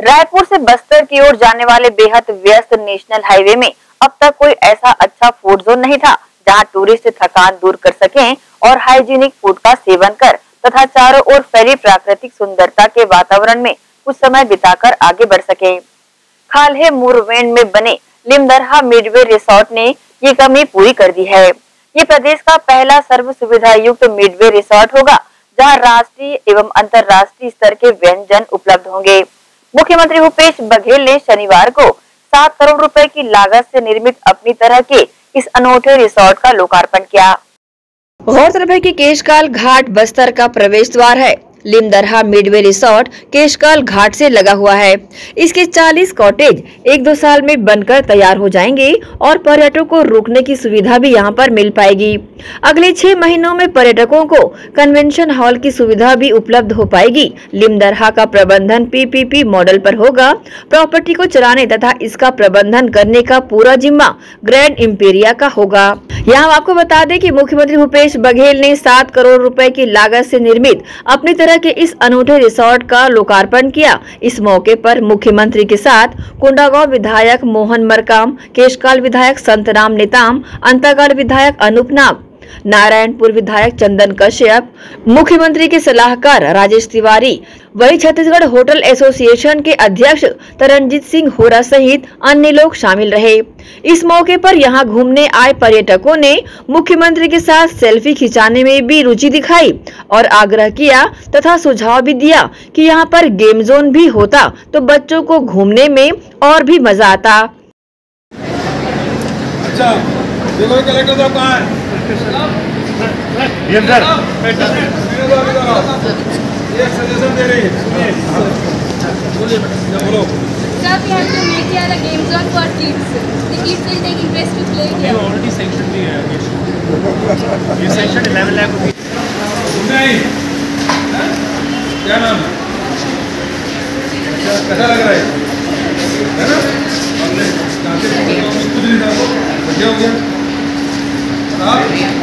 रायपुर से बस्तर की ओर जाने वाले बेहद व्यस्त नेशनल हाईवे में अब तक कोई ऐसा अच्छा फूड जोन नहीं था जहां टूरिस्ट थकान दूर कर सकें और हाइजीनिक फूड का सेवन कर तथा चारों ओर फैली प्राकृतिक सुंदरता के वातावरण में कुछ समय बिताकर आगे बढ़ सके। खाल्हे मुरवेन में बने लिमदरहा मिडवे रिसोर्ट ने ये कमी पूरी कर दी है। ये प्रदेश का पहला सर्व सुविधा युक्त मिडवे रिसोर्ट होगा जहां राष्ट्रीय एवं अंतर्राष्ट्रीय स्तर के व्यंजन उपलब्ध होंगे। मुख्यमंत्री भूपेश बघेल ने शनिवार को 7 करोड़ रुपए की लागत से निर्मित अपनी तरह के इस अनोखे रिसोर्ट का लोकार्पण किया। गौरतलब है कि केशकाल घाट बस्तर का प्रवेश द्वार है। लिमदरहा मिडवे रिसोर्ट केशकाल घाट से लगा हुआ है। इसके 40 कॉटेज 1-2 साल में बनकर तैयार हो जाएंगे और पर्यटकों को रुकने की सुविधा भी यहां पर मिल पाएगी। अगले 6 महीनों में पर्यटकों को कन्वेंशन हॉल की सुविधा भी उपलब्ध हो पाएगी। लिमदरहा का प्रबंधन PPP मॉडल पर होगा। प्रॉपर्टी को चलाने तथा इसका प्रबंधन करने का पूरा जिम्मा ग्रैंड इंपीरिया का होगा। यहाँ आपको बता दें कि मुख्यमंत्री भूपेश बघेल ने 7 करोड़ रुपए की लागत से निर्मित अपनी तरह के इस अनूठे रिसोर्ट का लोकार्पण किया। इस मौके पर मुख्यमंत्री के साथ कोंडागांव विधायक मोहन मरकाम, केशकाल विधायक संतराम नेताम, अंतागढ़ विधायक अनूप नाग, नारायणपुर विधायक चंदन कश्यप, मुख्यमंत्री के सलाहकार राजेश तिवारी, वही छत्तीसगढ़ होटल एसोसिएशन के अध्यक्ष तरनजीत सिंह होरा सहित अन्य लोग शामिल रहे। इस मौके पर यहां घूमने आए पर्यटकों ने मुख्यमंत्री के साथ सेल्फी खिंचाने में भी रुचि दिखाई और आग्रह किया तथा सुझाव भी दिया कि यहां पर गेम जोन भी होता तो बच्चों को घूमने में और भी मजा आता। अच्छा, देखो कलेक्टर साहब कहाँ है? ये सजेशन दे रही है, सुनिए। बोलिए बेटा, बोलो। Sir, we have to make here a game zone for kids. The kids will take interest to play here. Already sanctioned the ये sanctioned 11 lakh rupees. नहीं, क्या नाम? कैसा लग रहा है? है ना? हमने कहाँ से कुछ नहीं था वो, बढ़िया हो गया। आप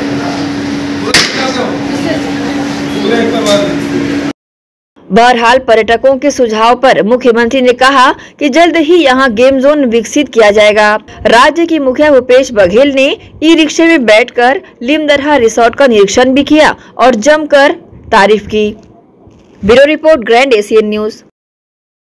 बहरहाल पर्यटकों के सुझाव पर मुख्यमंत्री ने कहा कि जल्द ही यहां गेम जोन विकसित किया जाएगा। राज्य की मुखिया भूपेश बघेल ने ई-रिक्शे में बैठकर लिमदरहा रिसोर्ट का निरीक्षण भी किया और जमकर तारीफ की। Bureau report, grand Asian news.